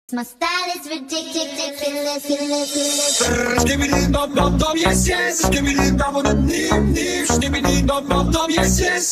My style is ridiculous. Skibbidi dum dum dum, yes yes. Skibbidi dum dum dim dim. Skibbidi dum dum dum, yes yes.